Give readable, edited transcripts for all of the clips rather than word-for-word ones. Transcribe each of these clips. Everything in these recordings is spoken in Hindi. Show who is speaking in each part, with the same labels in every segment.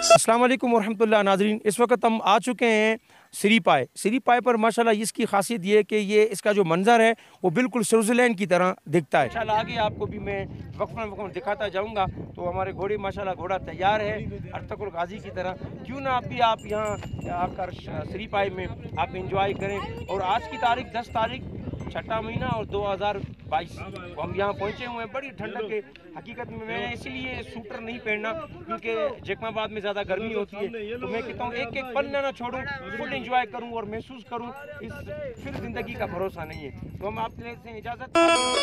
Speaker 1: अस्सलाम वालेकुम रहमतुल्लाह नाज़रीन। इस वक्त हम आ चुके हैं सिरी पाए पर। माशाल्लाह इसकी खासियत ये है कि ये इसका जो मंज़र है वो बिल्कुल स्विट्ज़रलैंड की तरह दिखता है। इंशाल्लाह आगे आपको भी मैं वक्फ़न दिखाता जाऊँगा। तो हमारे घोड़े माशाल्लाह घोड़ा तैयार है अर्तुगरुल गाज़ी की तरह। क्यों ना आप यहाँ आकर सिरी पाए में आप इंजॉय करें। और आज की तारीख 10 तारीख 6वां महीना और 2022 हम यहाँ पहुँचे हुए हैं। बड़ी ठंडक है हकीकत में। मैं इसीलिए सूटर नहीं पहनना क्योंकि जैकमाबाद में ज़्यादा गर्मी होती है। तो मैं कहता हूँ एक एक पल ना छोड़ूं, फुल एंजॉय करूँ और महसूस करूँ। इस फिर ज़िंदगी का भरोसा नहीं है। तो हम आपसे लेते हैं इजाज़त।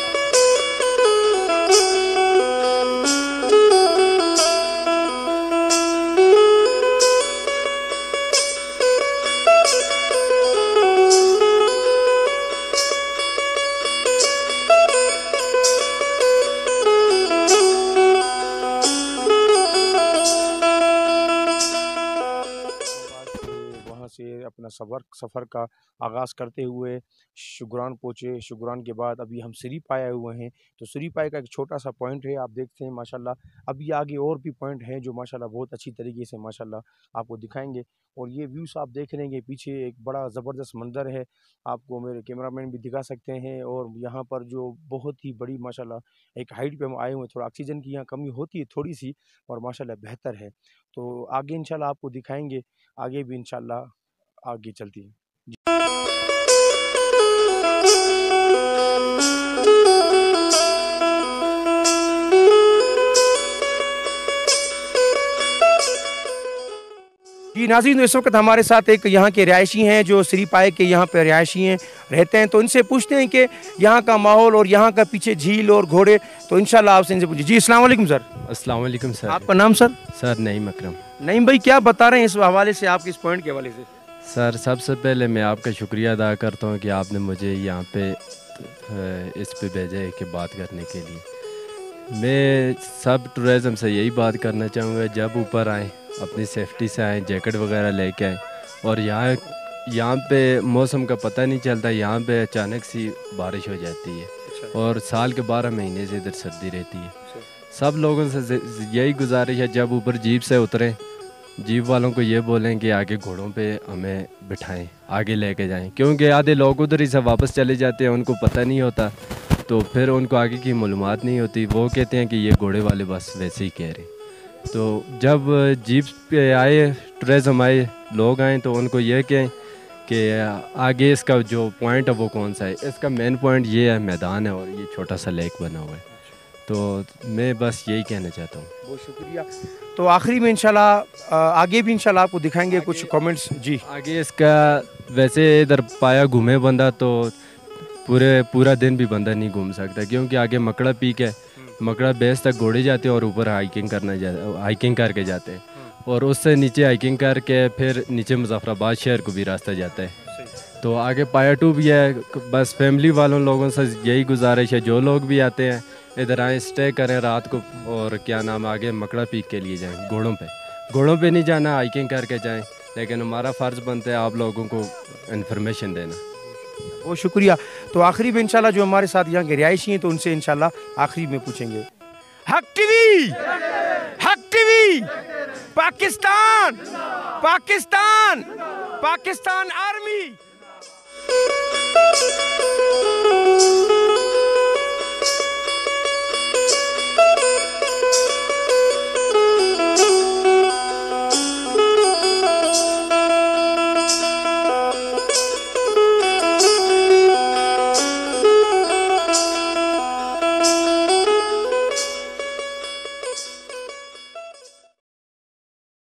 Speaker 1: से अपना सफ़र का आगाज़ करते हुए शुगरान पहुँचे। शुगरान के बाद अभी हम सिरी पाए आए हुए हैं। तो सिरी पाए का एक छोटा सा पॉइंट है, आप देखते हैं माशाल्लाह। अभी आगे और भी पॉइंट हैं जो माशाल्लाह बहुत अच्छी तरीके से माशाल्लाह आपको दिखाएंगे। और ये व्यूज़ आप देख रहे हैं पीछे एक बड़ा ज़बरदस्त मंज़र है, आपको मेरे कैमरामैन भी दिखा सकते हैं। और यहाँ पर जो बहुत ही बड़ी माशाल्लाह एक हाइट पे हम आए हुए हैं। थोड़ा ऑक्सीजन की यहाँ कमी होती है थोड़ी सी, और माशाल्लाह बेहतर है। तो आगे इंशाल्लाह आपको दिखाएंगे, आगे भी इंशाल्लाह आगे चलती है। जी नाज़रीन, इस वक्त हमारे साथ एक यहाँ के रिहायशी हैं जो सिरी पाए के यहाँ पे रिहायशी हैं, रहते हैं। तो इनसे पूछते हैं कि यहाँ का माहौल और यहाँ का पीछे झील और घोड़े। तो इंशाल्लाह आपसे इनसे पूछिए। जी अस्सलाम वालेकुम सर।
Speaker 2: अस्सलाम वालेकुम सर।
Speaker 1: आपका नाम सर?
Speaker 2: सर नईम अकरम।
Speaker 1: नईम भाई, क्या बता रहे हैं इस हवाले से, आपके इस पॉइंट के हवाले से?
Speaker 2: सर सबसे पहले मैं आपका शुक्रिया अदा करता हूँ कि आपने मुझे यहाँ पे इस पे भेजा है कि बात करने के लिए। मैं सब टूरिज़म से यही बात करना चाहूँगा, जब ऊपर आएँ अपनी सेफ्टी से आएँ, जैकेट वगैरह लेके आएँ। और यहाँ पे मौसम का पता नहीं चलता, यहाँ पे अचानक सी बारिश हो जाती है और साल के 12 महीने से इधर सर्दी रहती है। सब लोगों से यही गुजारिश है, जब ऊपर जीप से उतरें, जीप वालों को ये बोलें कि आगे घोड़ों पे हमें बिठाएं, आगे लेके जाएं। क्योंकि आधे लोग उधर ही से वापस चले जाते हैं, उनको पता नहीं होता, तो फिर उनको आगे की मालूमात नहीं होती। वो कहते हैं कि ये घोड़े वाले बस वैसे ही कह रहे। तो जब जीप पे आए, टूरिज़म आए, लोग आए, तो उनको ये कहें कि आगे इसका जो पॉइंट है वो कौन सा है। इसका मेन पॉइंट ये है, मैदान है और ये छोटा सा लेक बना हुआ है। तो मैं बस यही कहना चाहता हूँ। बहुत शुक्रिया।
Speaker 1: तो आखिरी में इंशाल्लाह आगे भी इंशाल्लाह आपको दिखाएंगे कुछ कमेंट्स। जी
Speaker 2: आगे इसका वैसे इधर पाया घूमे बंदा तो पूरा दिन भी बंदा नहीं घूम सकता, क्योंकि आगे मकड़ा पीक है, मकड़ा बेस तक घोड़े जाते हैं और ऊपर हाइकिंग करके जाते हैं। और उससे नीचे हाइकिंग करके फिर नीचे मुजफ्फराबाद शहर को भी रास्ता जाता है। तो आगे पाया 2 भी है। बस फैमिली वालों लोगों से यही गुजारिश है, जो लोग भी आते हैं इधर आए, स्टे करें रात को, और क्या नाम आगे मकड़ा पीक के लिए जाएं। घोड़ों पे नहीं जाना, हाइकिंग करके जाएं। लेकिन हमारा फ़र्ज़ बनता है आप लोगों को इन्फॉर्मेशन देना।
Speaker 1: बहुत शुक्रिया। तो आखिरी में इंशाल्लाह जो हमारे साथ यहाँ के रिहायशी हैं, तो उनसे इंशाल्लाह आखिरी में पूछेंगे। Haq TV, Pakistan, Pakistan, Pakistan army.